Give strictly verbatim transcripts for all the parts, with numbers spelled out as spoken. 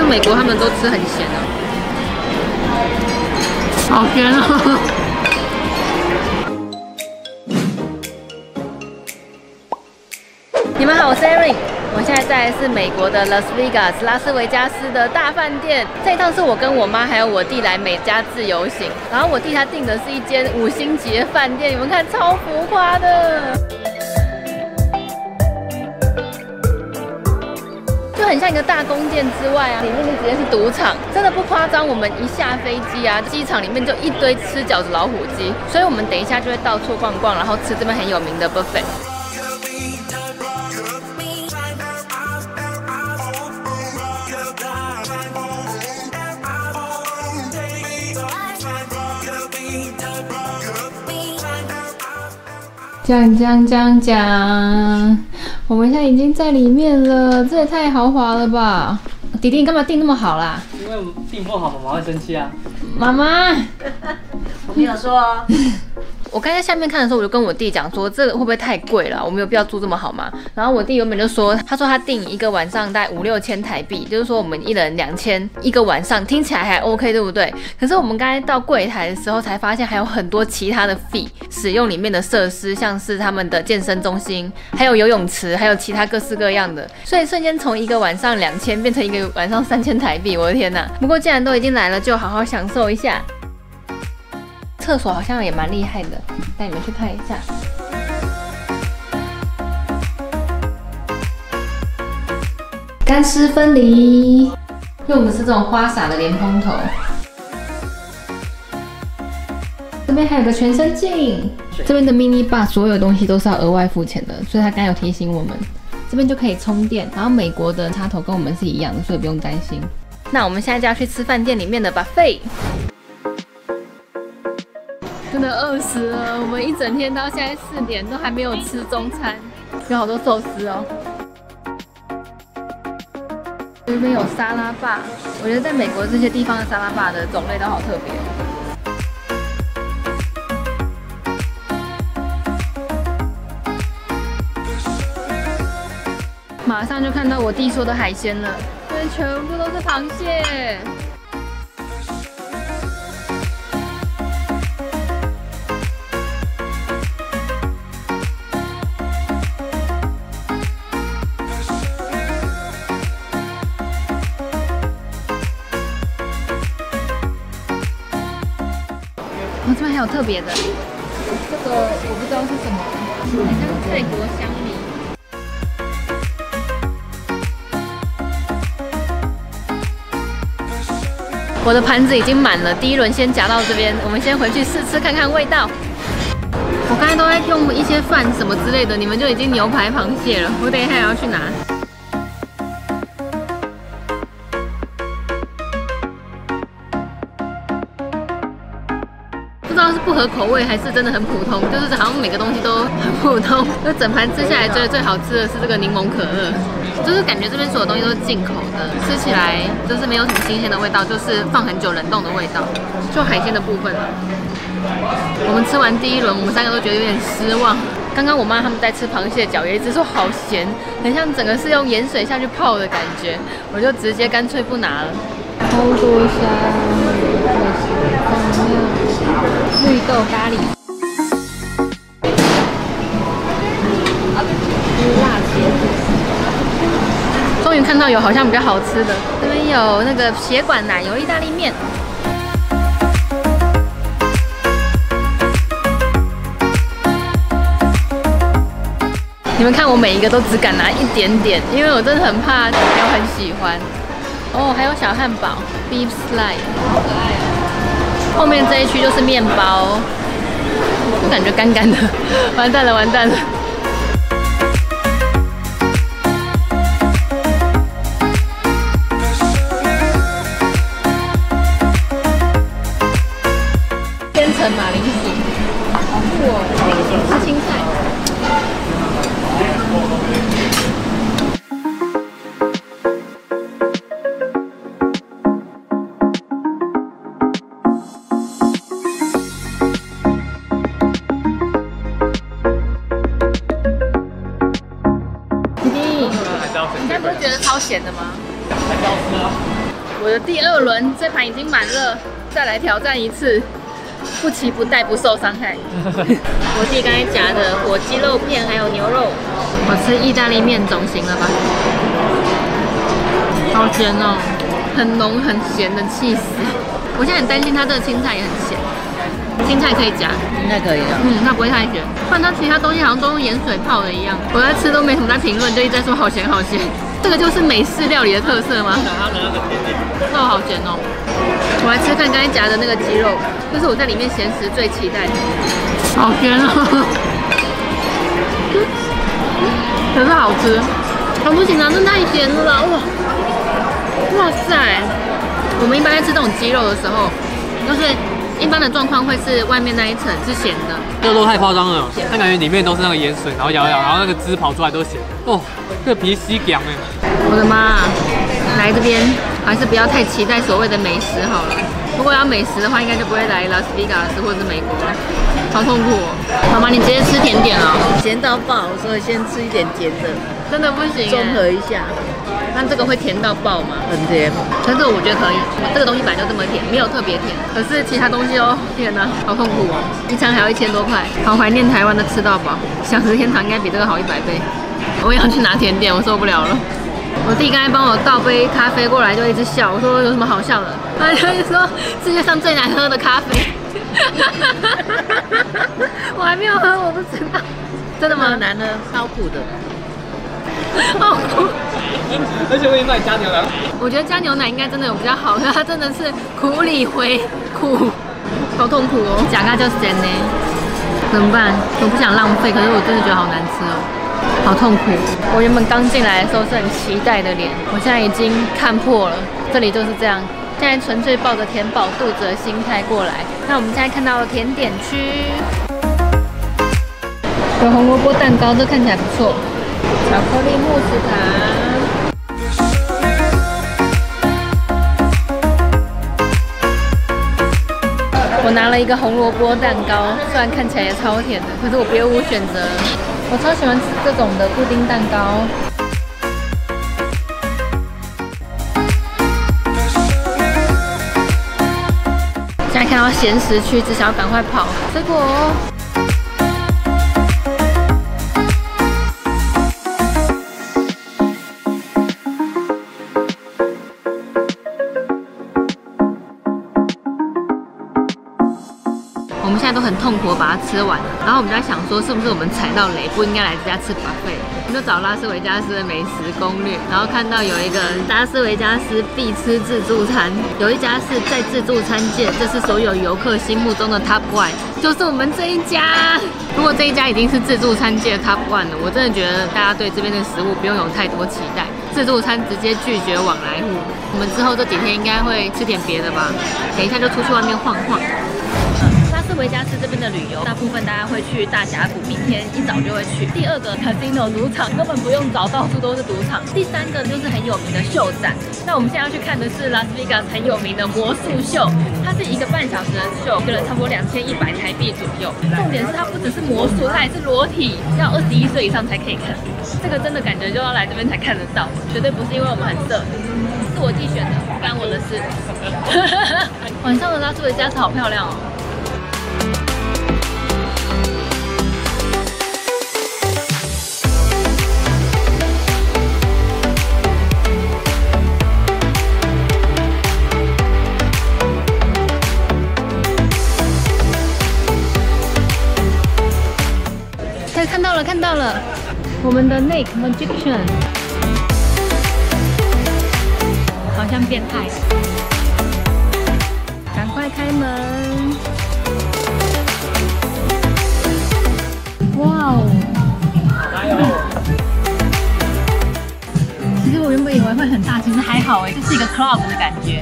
美国他们都吃很咸的，好咸哦！你们好，我是 Erin。 我现在在的是美国的 Las Vegas 拉斯维加斯的大饭店。这一趟是我跟我妈还有我弟来美加自由行，然后我弟他订的是一间五星级的饭店，你们看超浮夸的，就很像一个大宫殿之外啊，里面就直接是赌场，真的不夸张。我们一下飞机啊，机场里面就一堆吃饺子老虎机，所以我们等一下就会到处逛逛，然后吃这边很有名的 buffet。 讲讲讲讲，我们现在已经在里面了，这也太豪华了吧！弟弟，你干嘛订那么好啦？ 因为订不好，妈妈会生气啊。 妈妈， 我没有说哦。 我刚才在下面看的时候，我就跟我弟讲说，这个会不会太贵了？我没有必要住这么好吗？然后我弟原本就说，他说他订一个晚上大概五六千台币，就是说我们一人两千一个晚上，听起来还 OK， 对不对？可是我们刚才到柜台的时候才发现，还有很多其他的 fee， 使用里面的设施，像是他们的健身中心，还有游泳池，还有其他各式各样的，所以瞬间从一个晚上两千变成一个晚上三千台币，我的天哪！不过既然都已经来了，就好好享受一下。 厕所好像也蛮厉害的，带你们去看一下。干湿分离，用的是这种花洒的莲蓬头。这边还有个全身镜，这边的 mini bar 所有东西都是要额外付钱的，所以他刚有提醒我们，这边就可以充电。然后美国的插头跟我们是一样的，所以不用担心。那我们现在就要去吃饭店里面的 buffet。 真的饿死了！我们一整天到现在四点都还没有吃中餐，有好多寿司哦。这边有沙拉吧，我觉得在美国这些地方的沙拉吧的种类都好特别哦。马上就看到我弟说的海鲜了，这边全部都是螃蟹。 哦，这边还有特别的，这个我不知道是什么，很像泰国香米。我的盘子已经满了，第一轮先夹到这边，我们先回去试吃看看味道。我刚才都在用一些饭什么之类的，你们就已经牛排螃蟹了，我等一下也要去拿。 不知道是不合口味还是真的很普通，就是好像每个东西都很普通。就整盘吃下来，觉得最好吃的是这个柠檬可乐，就是感觉这边所有东西都是进口的，吃起来就是没有什么新鲜的味道，就是放很久冷冻的味道。就海鲜的部分了，我们吃完第一轮，我们三个都觉得有点失望。刚刚我妈他们在吃螃蟹脚，有一只说好咸，很像整个是用盐水下去泡的感觉，我就直接干脆不拿了。超多虾，绿豆咖喱，辣茄子。终于看到有好像比较好吃的，这边有那个血管奶油意大利面。你们看，我每一个都只敢拿一点点，因为我真的很怕没有很喜欢。哦，还有小汉堡 ，beef slice， 好可爱哦。后面这一区就是面包，就感觉干干的，完蛋了，完蛋了。千层马铃薯，好酷哦，是青菜。 你刚不是觉得超咸的吗？ 我的第二轮，这盘已经满了，再来挑战一次，不期不待，不受伤害。我弟刚才夹的火鸡肉片还有牛肉，我吃意大利面总行了吧？好咸哦，很浓很咸的气死。我现在很担心它这个青菜也很咸，青菜可以夹， 应该可以的。 嗯，它不会太咸。不然它其他东西好像都用盐水泡的一样，我在吃都没什么在评论，就一直在说好咸好咸。这个就是美式料理的特色吗？肉好咸哦！我来吃看刚才夹的那个鸡肉，这是我在里面咸食最期待的。好咸哦！可是好吃，我不行啊，这太咸了啦！哇哇塞！我们一般在吃这种鸡肉的时候，就是一般的状况会是外面那一层是咸的， 这都太夸张了，它感觉里面都是那个盐水，然后摇一摇，然后那个汁跑出来都是咸的。哦，这个皮吸凉哎！ 我的妈！来这边还是不要太期待所谓的美食好了。如果要美食的话，应该就不会来拉斯维加斯或者是美国了，好痛苦哦。妈妈，你直接吃甜点哦， 咸到爆，所以先吃一点甜的， 真的不行， 综合一下。 那这个会甜到爆吗？ 很甜， 可是这个我觉得可以，这个东西本来就这么甜，没有特别甜。可是其他东西哦，天哪，好痛苦哦！一餐还要一千多块，好怀念台湾的吃到饱，享食天堂应该比这个好一百倍。我也要去拿甜点，我受不了了。我弟刚才帮我倒杯咖啡过来，就一直笑。我说有什么好笑的？他就说世界上最难喝的咖啡。我还没有喝，我不知道。真的吗？ 难喝，超苦的。 好苦。 而且我也买加牛奶。 我觉得加牛奶应该真的有比较好，它真的是苦里回苦，好痛苦哦。假咖就咸呢，怎么办？我不想浪费，可是我真的觉得好难吃哦。好痛苦！我原本刚进来的时候是很期待的脸，我现在已经看破了，这里就是这样。现在纯粹抱着填饱肚子的心态过来。那我们现在看到甜点区，有红萝卜蛋糕，这看起来不错。巧克力慕斯塔。我拿了一个红萝卜蛋糕，虽然看起来也超甜的，可是我别无选择。我超喜欢吃这种的布丁蛋糕。现在看到咸食区，只想要赶快跑。水果哦。我们现在都很痛苦地把它吃完了，然后我们就在想说，是不是我们踩到雷，不应该来这家吃 buffet？ 我们就找拉斯维加斯的美食攻略，然后看到有一个拉斯维加斯必吃自助餐，有一家是在自助餐界，这是所有游客心目中的 top one， 就是我们这一家。如果这一家已经是自助餐界的 top one 了，我真的觉得大家对这边的食物不用有太多期待，自助餐直接拒绝往来户。我们之后这几天应该会吃点别的吧，等一下就出去外面晃晃。拉斯维加斯这边的旅游，大部分大家会去大峡谷，明天一早就会去。第二个 casino 赌场，根本不用找，到处都是赌场。第三个就是很有名的秀展。那我们现在要去看的是拉斯维加斯很有名的魔术秀，它是一个半小时的秀，可能差不多两千一百台币左右。重点是它不只是魔术，它也是裸体，要二十一岁以上才可以看。这个真的感觉就要来这边才看得到，绝对不是因为我们很色，是我弟选的，不干我的事。晚上的拉斯维加斯好漂亮哦。看到了，看到了，我们的 Lake Magician 好像变态，赶快开门！哇哦！其实我原本以为会很大，其实还好哎，这是一个 club 的感觉。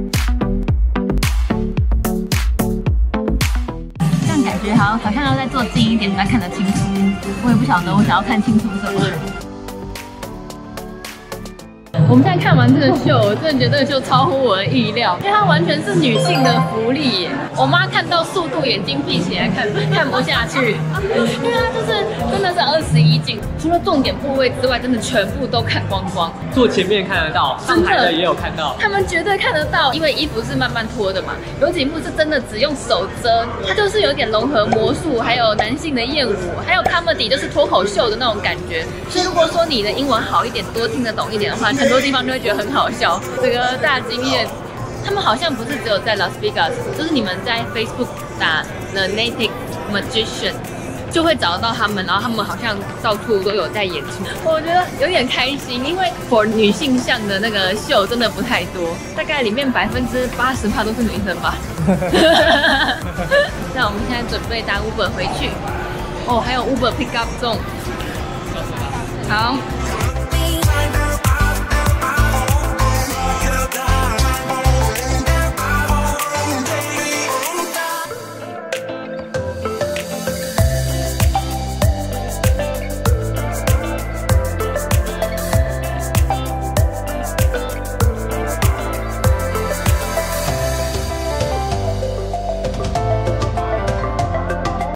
感觉好，好像要再坐近一点才看得清楚。我也不晓得我想要看清楚什么。 我们现在看完这个秀，我真的觉得这个秀超乎我的意料，因为它完全是女性的福利耶。我妈看到速度眼睛闭起来看，看不下去，因为它就是真的是二十一镜，除了重点部位之外，真的全部都看光光。 坐前面看得到，上台的也有看到， 他们绝对看得到，因为衣服是慢慢脱的嘛。有几幕是真的只用手遮，它就是有点融合魔术，还有男性的艳舞，还有 comedy 就是脱口秀的那种感觉。所以如果说你的英文好一点，多听得懂一点的话，很多地方就会觉得很好笑。这个大惊艳。他们好像不是只有在 Las Vegas， 就是你们在 Facebook 打 The Native Magician 就会找得到他们，然后他们好像到处都有在演出。我觉得有点开心，因为 for 女性向的那个秀真的不太多，大概里面百分之八十趴都是女生吧。那我们现在准备搭 Uber 回去。哦，还有 Uber pick up 中。好。